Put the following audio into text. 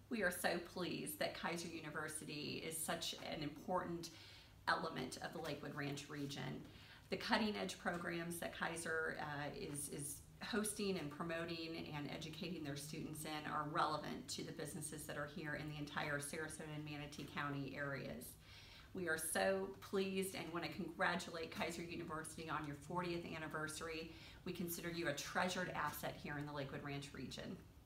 We are so pleased that Keiser University is such an important element of the Lakewood Ranch region. The cutting edge programs that Keiser is hosting and promoting and educating their students in are relevant to the businesses that are here in the entire Sarasota and Manatee County areas. We are so pleased and want to congratulate Keiser University on your 40th anniversary. We consider you a treasured asset here in the Lakewood Ranch region.